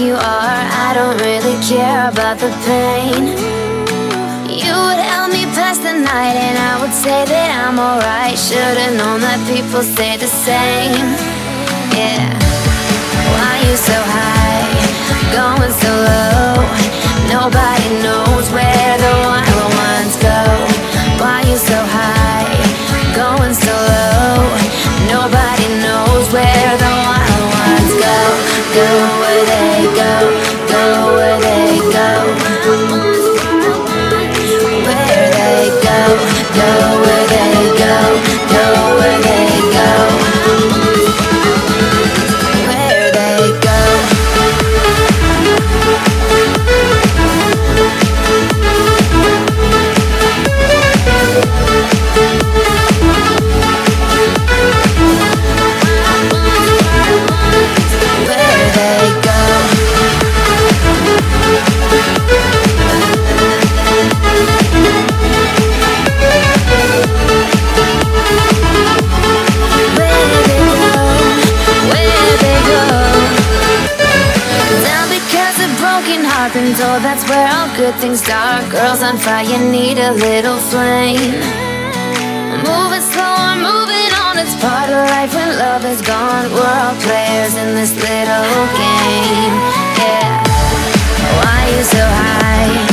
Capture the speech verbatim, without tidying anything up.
you are, I don't really care about the pain. You would help me pass the night and I would say that I'm alright. Should've known that people say the same. Yeah. Why you so high, going so low? Nobody knows where the wild ones go. Why you so high, going so low? Nobody knows where the wild ones go. Go where they go, go where they go. Where they go, go where they go, go where they go. Where they go. Been told that's where all good things start. Girls on fire need a little flame. Moving slow, I'm moving on. It's part of life when love is gone. We're all players in this little game. Yeah. Why you so high?